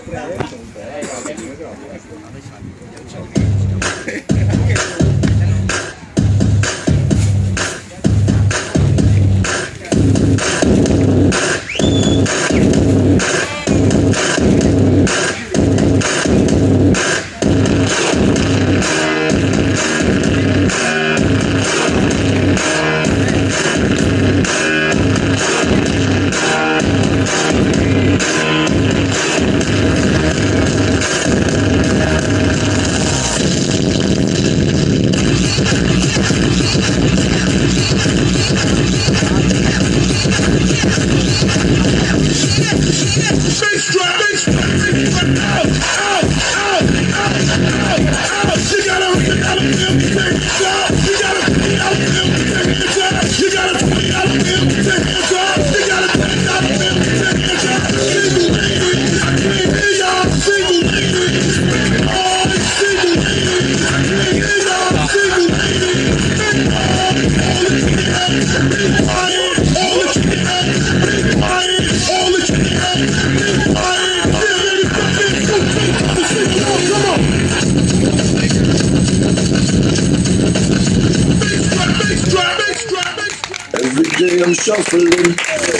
Every day I'm shuffling.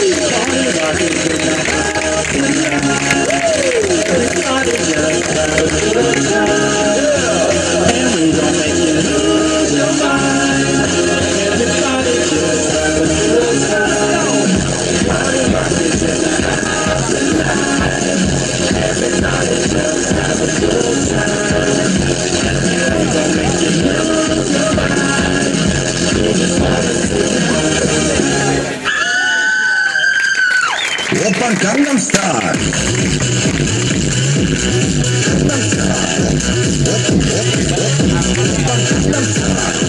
And we gon' make you lose your mind. Everybody just have a good time. Everybody just have a good time. Everybody just have a good time. And we gon' make you lose your mind. Oppa Gangnam Style. Gangnam Style. Gangnam Style.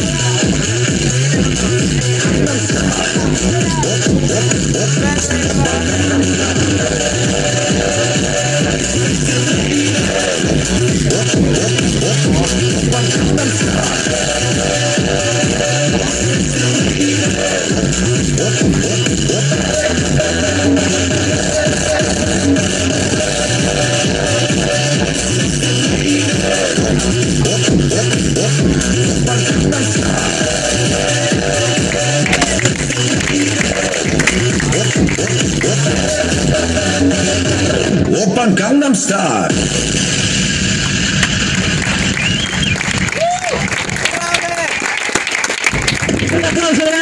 Oppa Gangnam Style. Un applauso